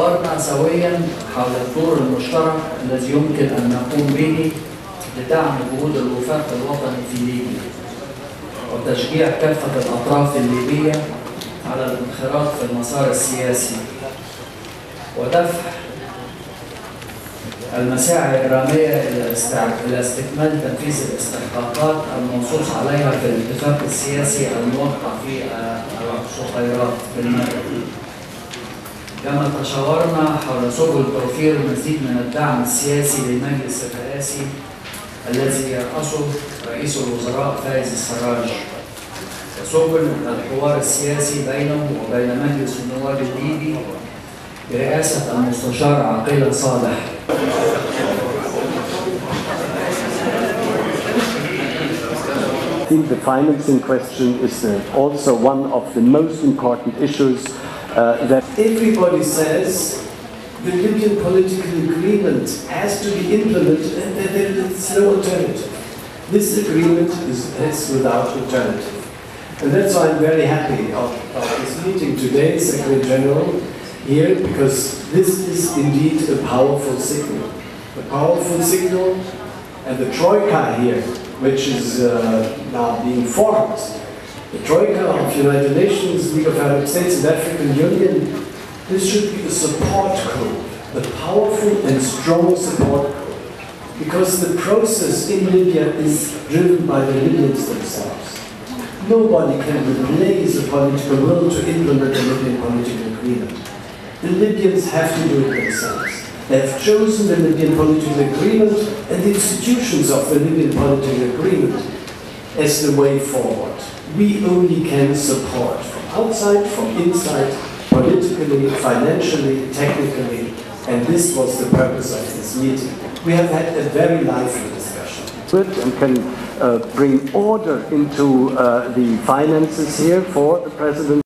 تشاورنا سويا حول الدور المشترك الذي يمكن أن نقوم به لدعم جهود الوفاق الوطني في ليبيا وتشجيع كافة الأطراف الليبية على الانخراط في المسار السياسي ودفع المساعي الإجرامية إلى استكمال تنفيذ الاستحقاقات المنصوص عليها في الاتفاق السياسي الموقع في الصقيرات بالمغرب. كما تشاورنا حول سبل توفير مزيد من الدعم السياسي للمجلس الرئاسي الذي يرأسه رئيس الوزراء فايز السراج، وسبل الحوار السياسي بينه وبين مجلس النواب الليبي برئاسة المستشار عقيل صالح. I think the financing question is also one of the most important issues that everybody says the Libyan political agreement has to be implemented and that there is no alternative. This agreement is without alternative. And that's why I'm very happy of this meeting today, Secretary General, here, because this is indeed a powerful signal. A powerful signal, and the Troika here, which is now being formed, the Troika of United Nations, League of Arab States, and African Union, this should be a support group, a powerful and strong support group, because the process in Libya is driven by the Libyans themselves. Nobody can replace the political will to implement the Libyan political agreement. The Libyans have to do it themselves. They have chosen the Libyan political agreement and the institutions of the Libyan political agreement as the way forward. We only can support from outside, from inside, politically, financially, technically, and this was the purpose of this meeting. We have had a very lively discussion. And can bring order into the finances here for the President